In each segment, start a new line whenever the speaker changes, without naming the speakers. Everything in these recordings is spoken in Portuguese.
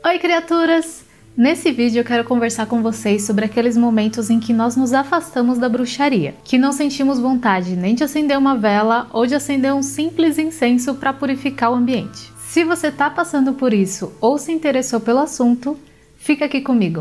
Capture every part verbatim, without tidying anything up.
Oi, criaturas! Nesse vídeo eu quero conversar com vocês sobre aqueles momentos em que nós nos afastamos da bruxaria, que não sentimos vontade nem de acender uma vela ou de acender um simples incenso para purificar o ambiente. Se você está passando por isso ou se interessou pelo assunto, fica aqui comigo.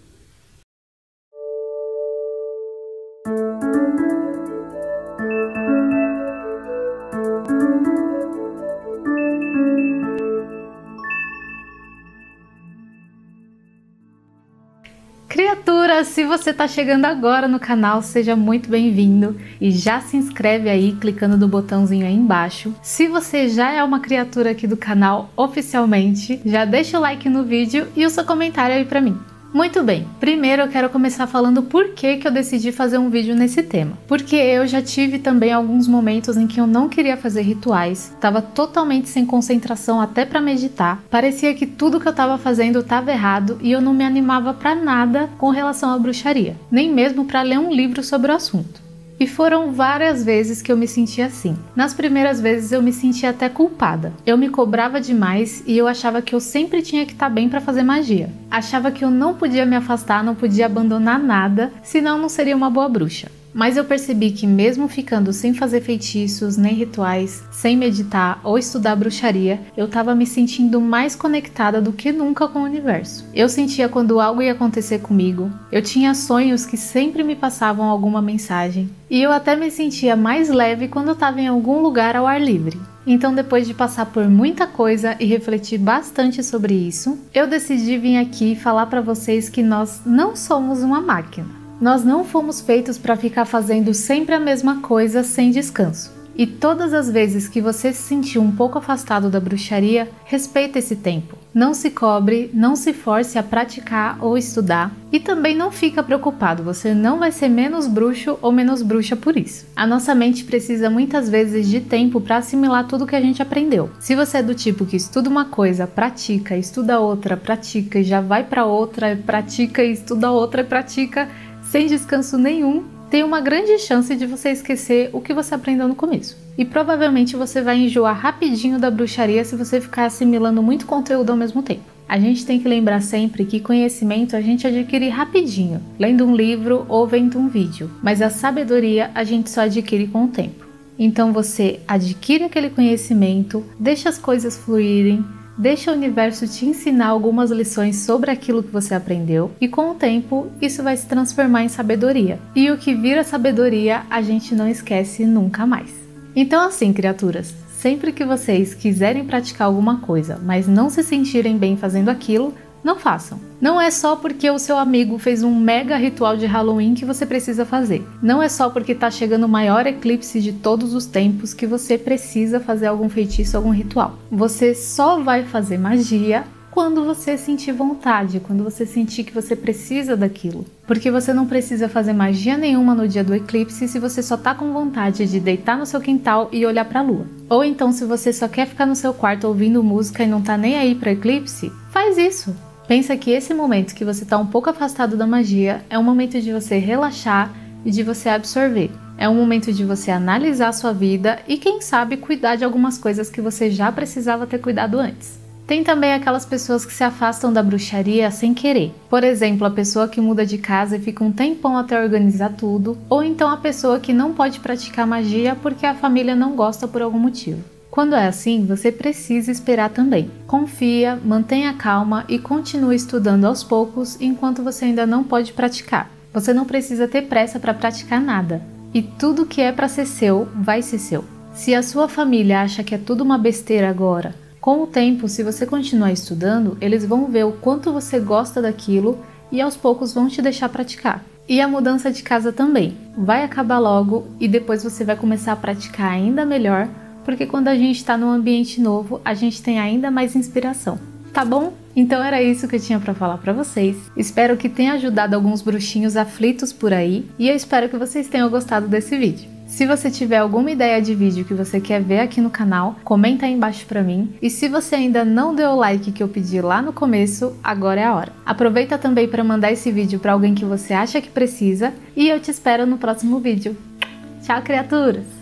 Criaturas, se você está chegando agora no canal, seja muito bem-vindo e já se inscreve aí clicando no botãozinho aí embaixo. Se você já é uma criatura aqui do canal oficialmente, já deixa o like no vídeo e o seu comentário aí pra mim. Muito bem, primeiro eu quero começar falando por que que eu decidi fazer um vídeo nesse tema. Porque eu já tive também alguns momentos em que eu não queria fazer rituais, estava totalmente sem concentração até para meditar, parecia que tudo que eu estava fazendo estava errado e eu não me animava para nada com relação à bruxaria, nem mesmo para ler um livro sobre o assunto. E foram várias vezes que eu me senti assim. Nas primeiras vezes eu me sentia até culpada. Eu me cobrava demais e eu achava que eu sempre tinha que estar bem para fazer magia. Achava que eu não podia me afastar, não podia abandonar nada, senão não seria uma boa bruxa. Mas eu percebi que mesmo ficando sem fazer feitiços, nem rituais, sem meditar ou estudar bruxaria, eu estava me sentindo mais conectada do que nunca com o universo. Eu sentia quando algo ia acontecer comigo, eu tinha sonhos que sempre me passavam alguma mensagem, e eu até me sentia mais leve quando eu estava em algum lugar ao ar livre. Então, depois de passar por muita coisa e refletir bastante sobre isso, eu decidi vir aqui falar para vocês que nós não somos uma máquina. Nós não fomos feitos para ficar fazendo sempre a mesma coisa sem descanso. E todas as vezes que você se sentir um pouco afastado da bruxaria, respeita esse tempo. Não se cobre, não se force a praticar ou estudar. E também não fica preocupado, você não vai ser menos bruxo ou menos bruxa por isso. A nossa mente precisa muitas vezes de tempo para assimilar tudo que a gente aprendeu. Se você é do tipo que estuda uma coisa, pratica, estuda outra, pratica e já vai para outra, pratica e estuda outra e pratica, sem descanso nenhum, tem uma grande chance de você esquecer o que você aprendeu no começo. E provavelmente você vai enjoar rapidinho da bruxaria se você ficar assimilando muito conteúdo ao mesmo tempo. A gente tem que lembrar sempre que conhecimento a gente adquire rapidinho, lendo um livro ou vendo um vídeo, mas a sabedoria a gente só adquire com o tempo. Então você adquire aquele conhecimento, deixa as coisas fluírem, deixa o universo te ensinar algumas lições sobre aquilo que você aprendeu e com o tempo isso vai se transformar em sabedoria. E o que vira sabedoria a gente não esquece nunca mais. Então assim, criaturas, sempre que vocês quiserem praticar alguma coisa, mas não se sentirem bem fazendo aquilo, não façam. Não é só porque o seu amigo fez um mega ritual de Halloween que você precisa fazer. Não é só porque está chegando o maior eclipse de todos os tempos que você precisa fazer algum feitiço, algum ritual. Você só vai fazer magia quando você sentir vontade, quando você sentir que você precisa daquilo. Porque você não precisa fazer magia nenhuma no dia do eclipse se você só tá com vontade de deitar no seu quintal e olhar pra lua. Ou então se você só quer ficar no seu quarto ouvindo música e não tá nem aí pra eclipse, faz isso. Pensa que esse momento que você está um pouco afastado da magia é um momento de você relaxar e de você absorver. É um momento de você analisar a sua vida e quem sabe cuidar de algumas coisas que você já precisava ter cuidado antes. Tem também aquelas pessoas que se afastam da bruxaria sem querer. Por exemplo, a pessoa que muda de casa e fica um tempão até organizar tudo, ou então a pessoa que não pode praticar magia porque a família não gosta por algum motivo. Quando é assim, você precisa esperar também. Confia, mantenha calma e continue estudando aos poucos enquanto você ainda não pode praticar. Você não precisa ter pressa para praticar nada. E tudo que é para ser seu, vai ser seu. Se a sua família acha que é tudo uma besteira agora, com o tempo, se você continuar estudando, eles vão ver o quanto você gosta daquilo e aos poucos vão te deixar praticar. E a mudança de casa também. Vai acabar logo e depois você vai começar a praticar ainda melhor, porque quando a gente está num ambiente novo, a gente tem ainda mais inspiração. Tá bom? Então era isso que eu tinha para falar para vocês. Espero que tenha ajudado alguns bruxinhos aflitos por aí e eu espero que vocês tenham gostado desse vídeo. Se você tiver alguma ideia de vídeo que você quer ver aqui no canal, comenta aí embaixo pra mim. E se você ainda não deu o like que eu pedi lá no começo, agora é a hora. Aproveita também para mandar esse vídeo para alguém que você acha que precisa e eu te espero no próximo vídeo. Tchau, criaturas!